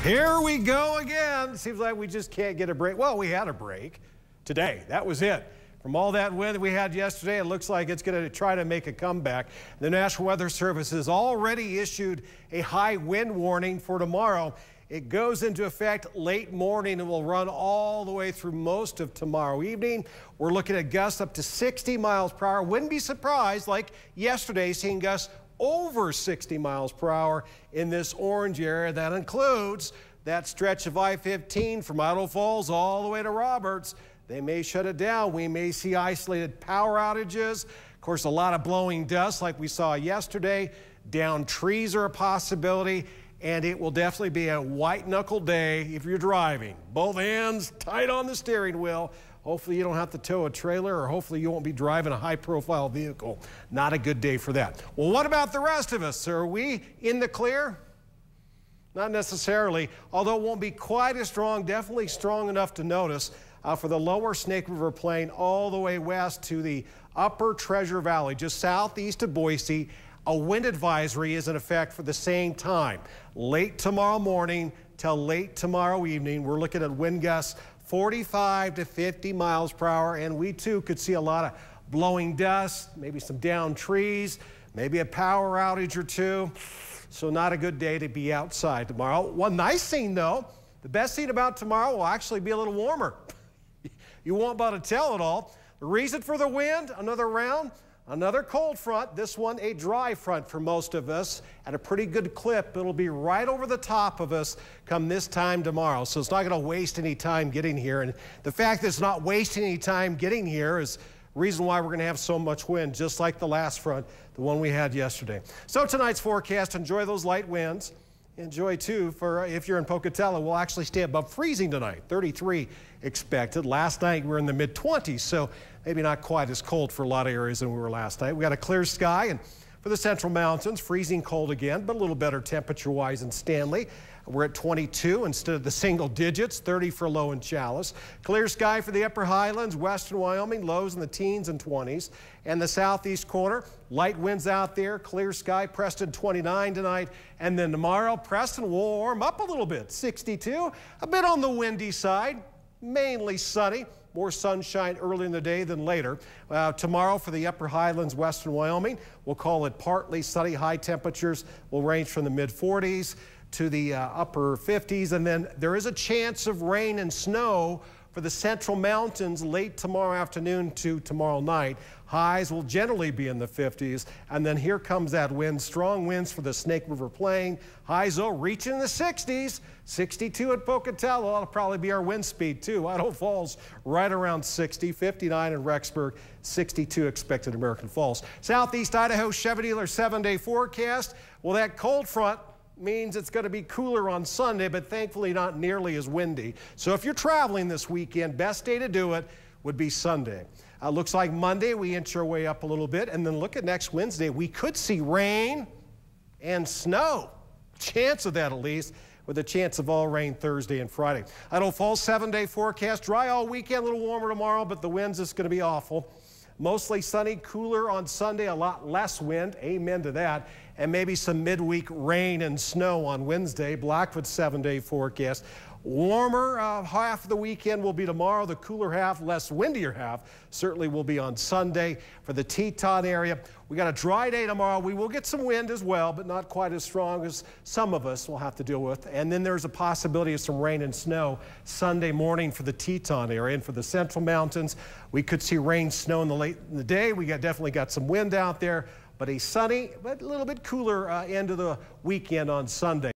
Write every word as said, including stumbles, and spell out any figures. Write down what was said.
Here we go again. Seems like we just can't get a break. Well, we had a break today. That was it. From all that wind we had yesterday, it looks like it's going to try to make a comeback. The National Weather Service has already issued a high wind warning for tomorrow. It goes into effect late morning and will run all the way through most of tomorrow evening. We're looking at gusts up to sixty miles per hour. Wouldn't be surprised, like yesterday, seeing gusts over sixty miles per hour in this orange area. That includes that stretch of I fifteen from Idaho Falls all the way to Roberts. They may shut it down. We may see isolated power outages. Of course, a lot of blowing dust like we saw yesterday. Down trees are a possibility. And it will definitely be a white-knuckle day if you're driving. Both hands tight on the steering wheel. Hopefully you don't have to tow a trailer, or hopefully you won't be driving a high-profile vehicle. Not a good day for that. Well, what about the rest of us? Are we in the clear? Not necessarily, although it won't be quite as strong, definitely strong enough to notice uh, for the lower Snake River Plain all the way west to the upper Treasure Valley, just southeast of Boise. A wind advisory is in effect for the same time. Late tomorrow morning till late tomorrow evening, we're looking at wind gusts forty-five to fifty miles per hour, and we too could see a lot of blowing dust, maybe some downed trees, maybe a power outage or two. So not a good day to be outside tomorrow. One nice thing though, the best thing about tomorrow will actually be a little warmer. You won't be able to tell it all. The reason for the wind, another round, another cold front, this one a dry front for most of us at a pretty good clip. It'll be right over the top of us come this time tomorrow. So it's not going to waste any time getting here. And the fact that it's not wasting any time getting here is the reason why we're going to have so much wind, just like the last front, the one we had yesterday. So tonight's forecast, enjoy those light winds. Enjoy too, for if you're in Pocatello, we'll actually stay above freezing tonight. thirty-three expected. Last night we were in the mid twenties, so maybe not quite as cold for a lot of areas than we were last night. We got a clear sky, and for the Central Mountains, freezing cold again, but a little better temperature-wise in Stanley. We're at twenty-two instead of the single digits, thirty for low in Chalice. Clear sky for the upper highlands, western Wyoming, lows in the teens and twenties. And the southeast corner, light winds out there, clear sky, Preston twenty-nine tonight. And then tomorrow, Preston will warm up a little bit, sixty-two, a bit on the windy side, mainly sunny. More sunshine early in the day than later. Uh, tomorrow for the upper highlands, western Wyoming, we'll call it partly sunny. High temperatures will range from the mid forties to the uh, upper fifties, and then there is a chance of rain and snow for the Central Mountains late tomorrow afternoon to tomorrow night. Highs will generally be in the fifties, and then here comes that wind. Strong winds for the Snake River Plain. Highs though reaching the sixties. sixty-two at Pocatello. That'll probably be our wind speed too. Idaho Falls right around sixty. fifty-nine in Rexburg. sixty-two expected in American Falls. Southeast Idaho Chevy dealer seven-day forecast. Well, that cold front means it's going to be cooler on Sunday, but thankfully not nearly as windy. So if you're traveling this weekend, best day to do it would be Sunday. Uh, looks like Monday we inch our way up a little bit, and then look at next Wednesday. We could see rain and snow. Chance of that at least, with a chance of all rain Thursday and Friday. Idaho Falls seven-day forecast. Dry all weekend, a little warmer tomorrow, but the winds is going to be awful. Mostly sunny, cooler on Sunday, a lot less wind. Amen to that. And maybe some midweek rain and snow on Wednesday. Blackfoot seven-day forecast. Warmer uh, half of the weekend will be tomorrow. The cooler half, less windier half, certainly will be on Sunday. For the Teton area, we got a dry day tomorrow. We will get some wind as well, but not quite as strong as some of us will have to deal with. And then there's a possibility of some rain and snow Sunday morning for the Teton area. And for the Central Mountains, we could see rain, snow in the late in the day. We got definitely got some wind out there, but a sunny, but a little bit cooler uh, end of the weekend on Sunday.